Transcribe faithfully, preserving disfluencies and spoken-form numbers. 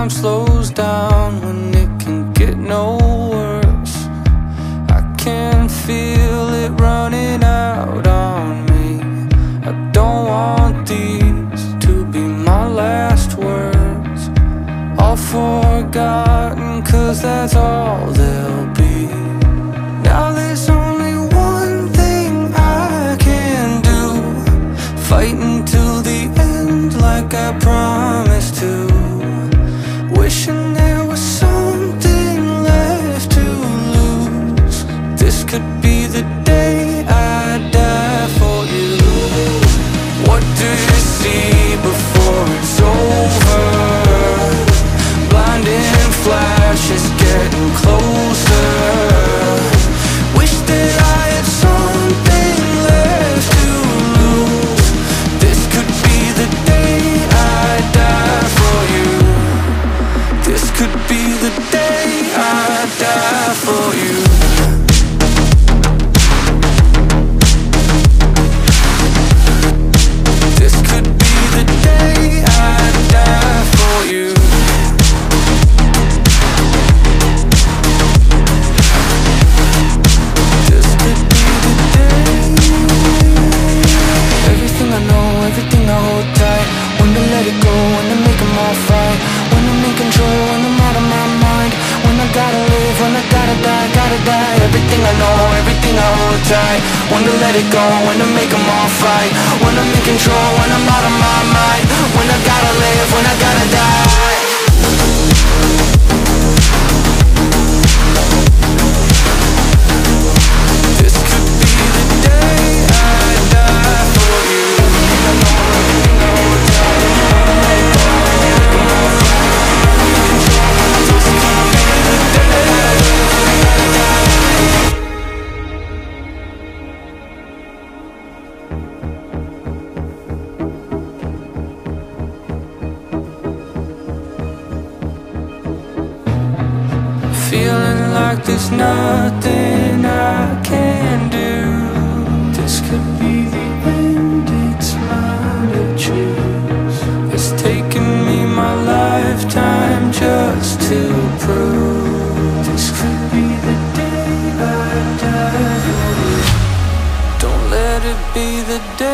time slows down when it can get no worse. I can feel it running out on me. I don't want these to be my last words. All forgotten, cause that's all they'll be. Now there's only one thing I can do, fight until the end like I promised to. Wishing there was something left to lose. This could be the day I die for you. What do you see before it's over? Blinding flashes getting closer. Wish that I had something left to lose. This could be the day I die for you. This could be the day I die for you. This could be the day I die for you. This could be the day. Everything I know, everything I hold tight. When to let it go, when to make them all fight. When I'm in control, when I'm out of my mind. When I gotta live, when I gotta die, gotta die. Everything I know, everything I hold tight. When to let it go, when to make them all fight. When I'm in control, when I'm out of my mind. When I gotta live, when I gotta die. This could be the day I die for you. I know everything I hold tight. Feeling like there's nothing I can do. This could be the end, it's mine to choose. It's taken me my lifetime just to prove. This could be the day I die for you. Don't let it be the day